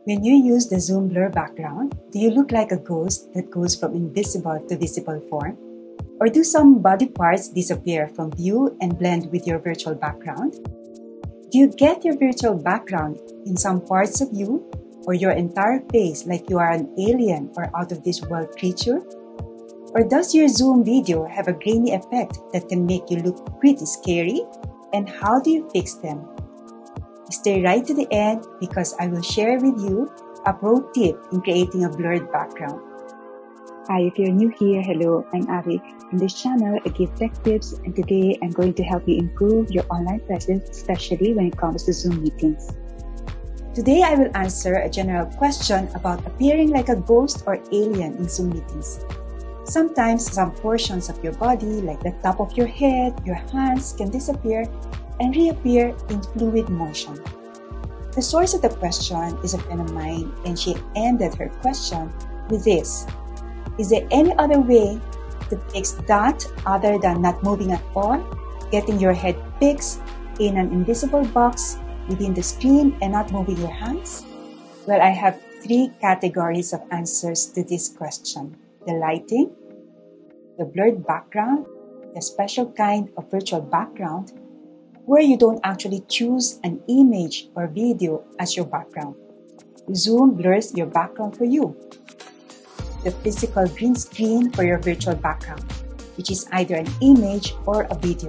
When you use the Zoom blur background, do you look like a ghost that goes from invisible to visible form? Or do some body parts disappear from view and blend with your virtual background? Do you get your virtual background in some parts of you or your entire face like you are an alien or out of this world creature? Or does your Zoom video have a grainy effect that can make you look pretty scary? And how do you fix them? Stay right to the end because I will share with you a pro tip in creating a blurred background. Hi, if you're new here, hello, I'm Ari. In this channel, I give tech tips, and today I'm going to help you improve your online presence, especially when it comes to Zoom meetings. Today, I will answer a general question about appearing like a ghost or alien in Zoom meetings. Sometimes some portions of your body, like the top of your head, your hands, can disappear and reappear in fluid motion. The source of the question is a friend of mine, and she ended her question with this: is there any other way to fix that other than not moving at all, getting your head fixed in an invisible box within the screen and not moving your hands? Well, I have 3 categories of answers to this question: the lighting, the blurred background, the special kind of virtual background where you don't actually choose an image or video as your background. Zoom blurs your background for you. The physical green screen for your virtual background, which is either an image or a video.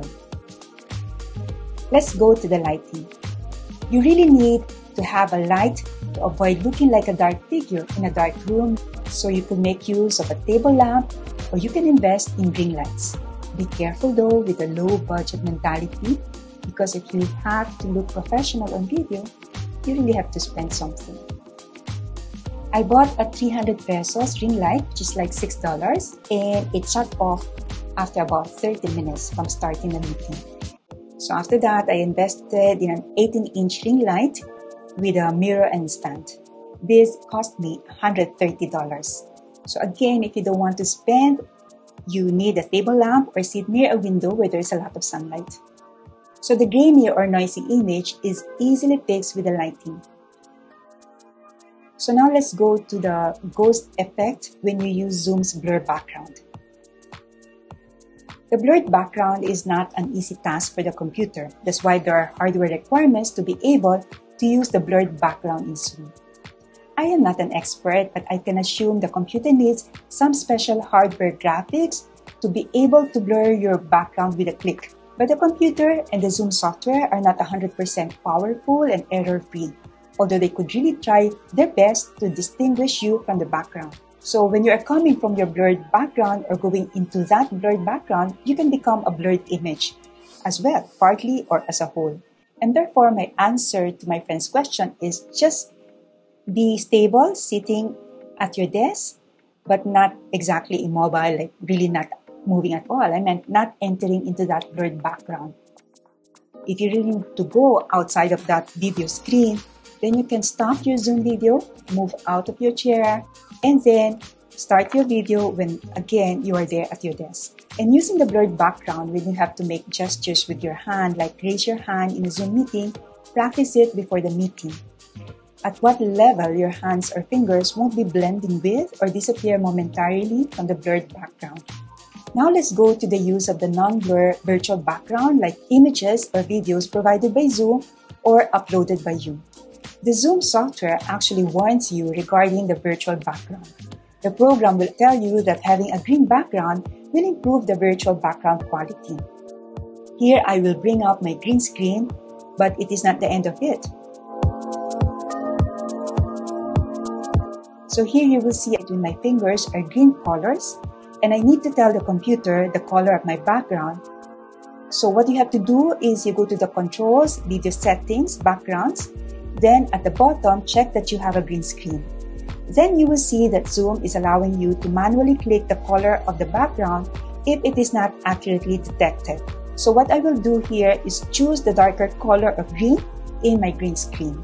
Let's go to the lighting. You really need to have a light to avoid looking like a dark figure in a dark room, so you can make use of a table lamp or you can invest in ring lights. Be careful though with a low budget mentality, because if you have to look professional on video, you really have to spend something. I bought a 300 pesos ring light, which is like $6, and it shut off after about 30 minutes from starting the meeting. So after that, I invested in an 18-inch ring light with a mirror and stand. This cost me $130. So again, if you don't want to spend, you need a table lamp or sit near a window where there's a lot of sunlight. So the grainy or noisy image is easily fixed with the lighting. So now let's go to the ghost effect when you use Zoom's blur background. The blurred background is not an easy task for the computer. That's why there are hardware requirements to be able to use the blurred background in Zoom. I am not an expert, but I can assume the computer needs some special hardware graphics to be able to blur your background with a click. But the computer and the Zoom software are not 100% powerful and error-free, although they could really try their best to distinguish you from the background. So when you are coming from your blurred background or going into that blurred background, you can become a blurred image as well, partly or as a whole. And therefore, my answer to my friend's question is just be stable, sitting at your desk, but not exactly immobile, like really not moving at all. I meant not entering into that blurred background. If you really need to go outside of that video screen, then you can stop your Zoom video, move out of your chair, and then start your video when, again, you are there at your desk. And using the blurred background, when you have to make gestures with your hand, like raise your hand in a Zoom meeting, practice it before the meeting. At what level your hands or fingers won't be blending with or disappear momentarily from the blurred background. Now let's go to the use of the non-blur virtual background like images or videos provided by Zoom or uploaded by you. The Zoom software actually warns you regarding the virtual background. The program will tell you that having a green background will improve the virtual background quality. Here I will bring up my green screen, but it is not the end of it. So here you will see between my fingers are green colors, and I need to tell the computer the color of my background. So what you have to do is you go to the controls, video settings, backgrounds. Then at the bottom, check that you have a green screen. Then you will see that Zoom is allowing you to manually click the color of the background if it is not accurately detected. So what I will do here is choose the darker color of green in my green screen.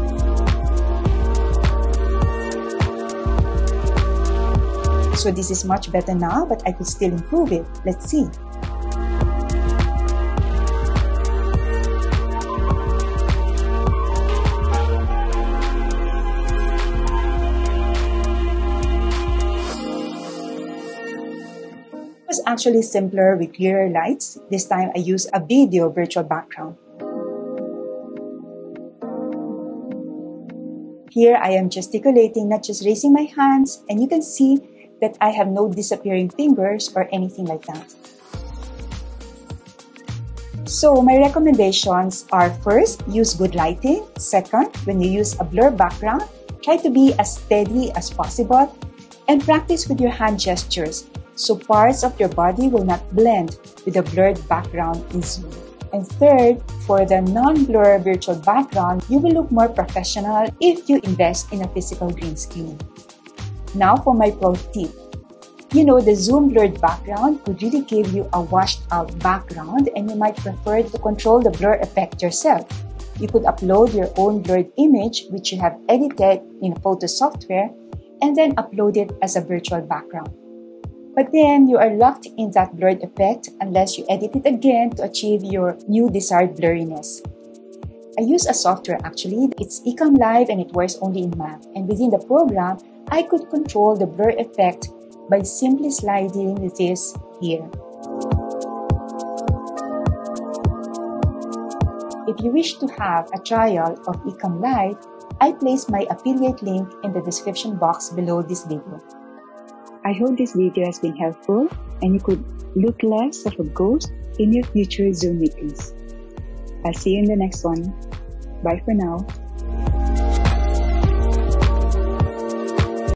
So this is much better now, but I could still improve it. Let's see. actually simpler with clearer lights. This time I use a video virtual background. Here I am gesticulating, not just raising my hands, and you can see that I have no disappearing fingers or anything like that. So my recommendations are: first, use good lighting. Second, when you use a blur background, try to be as steady as possible and practice with your hand gestures so parts of your body will not blend with the blurred background in Zoom. And third, for the non-blur virtual background, you will look more professional if you invest in a physical green screen. Now for my pro tip. You know, the Zoom blurred background could really give you a washed out background, and you might prefer to control the blur effect yourself. You could upload your own blurred image which you have edited in photo software and then upload it as a virtual background. But then you are locked in that blurred effect unless you edit it again to achieve your new desired blurriness. I use a software actually. It's Ecamm Live and it works only in Mac. And within the program, I could control the blur effect by simply sliding this here. If you wish to have a trial of Ecamm Live, I place my affiliate link in the description box below this video. I hope this video has been helpful and you could look less of a ghost in your future Zoom meetings. I'll see you in the next one. Bye for now.